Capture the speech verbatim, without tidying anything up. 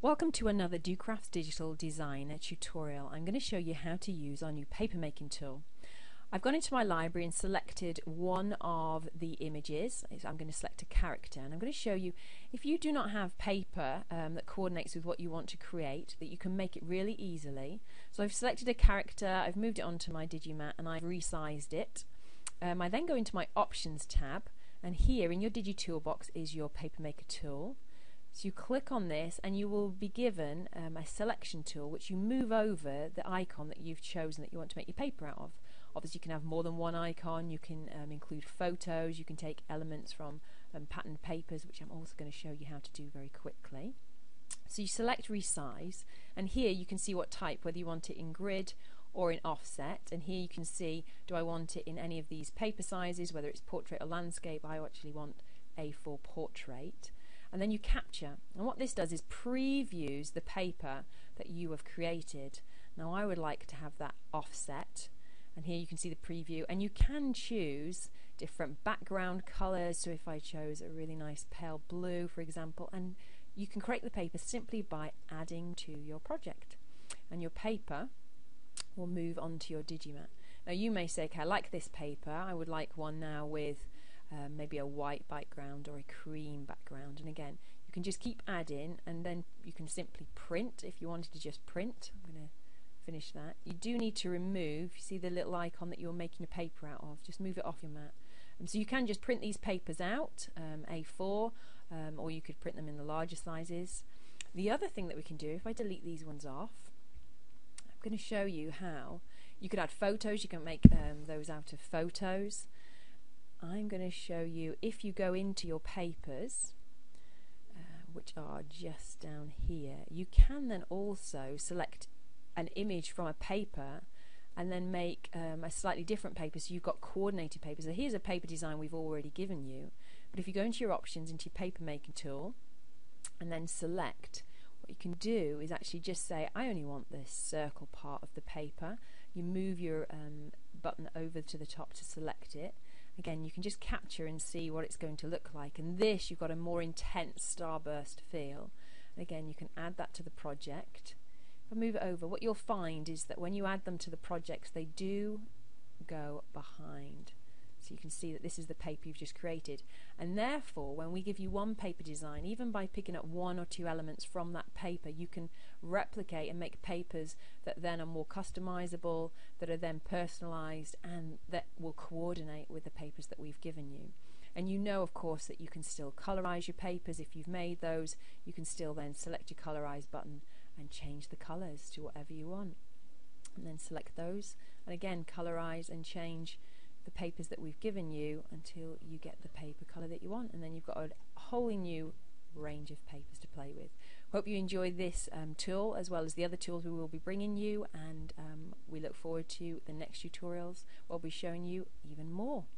Welcome to another docrafts digital designer tutorial. I'm going to show you how to use our new paper making tool. I've gone into my library and selected one of the images. I'm going to select a character, and I'm going to show you, if you do not have paper um, that coordinates with what you want to create, that you can make it really easily. So I've selected a character, I've moved it onto my Digimat, and I've resized it. Um, I then go into my options tab, and here in your Digi toolbox is your paper maker tool. So you click on this and you will be given um, a selection tool which you move over the icon that you've chosen that you want to make your paper out of. Obviously you can have more than one icon, you can um, include photos, you can take elements from um, patterned papers, which I'm also going to show you how to do very quickly. So you select resize, and here you can see what type, whether you want it in grid or in offset, and here you can see, do I want it in any of these paper sizes, whether it's portrait or landscape. I actually want A four portrait. And then you capture, and what this does is previews the paper that you have created. Now I would like to have that offset, and here you can see the preview, and you can choose different background colors. So if I chose a really nice pale blue, for example, and you can create the paper simply by adding to your project, and your paper will move onto your Digimat. Now you may say, okay, I like this paper, I would like one now with Um, maybe a white background or a cream background, and again you can just keep adding, and then you can simply print if you wanted to just print. I'm going to finish that. You do need to remove, you see the little icon that you're making a paper out of, just move it off your mat. And so you can just print these papers out, um, A four, um, or you could print them in the larger sizes. The other thing that we can do, if I delete these ones off, I'm going to show you how you could add photos. You can make um, those out of photos. I'm going to show you, if you go into your papers, uh, which are just down here, you can then also select an image from a paper and then make um, a slightly different paper, so you've got coordinated papers. So here's a paper design we've already given you, but if you go into your options, into your paper making tool, and then select, what you can do is actually just say, I only want this circle part of the paper. You move your um, button over to the top to select it. Again, you can just capture and see what it's going to look like, and this, you've got a more intense starburst feel. And again, you can add that to the project. If I move it over, what you'll find is that when you add them to the projects, they do go behind. So you can see that this is the paper you've just created, and therefore when we give you one paper design, even by picking up one or two elements from that paper, you can replicate and make papers that then are more customizable, that are then personalized, and that will coordinate with the papers that we've given you. And you know, of course, that you can still colorize your papers. If you've made those, you can still then select your colorize button and change the colors to whatever you want, and then select those, and again colorize and change the papers that we've given you until you get the paper color that you want, and then you've got a whole new range of papers to play with. Hope you enjoy this um, tool as well as the other tools we will be bringing you, and um, we look forward to the next tutorials where we'll be showing you even more.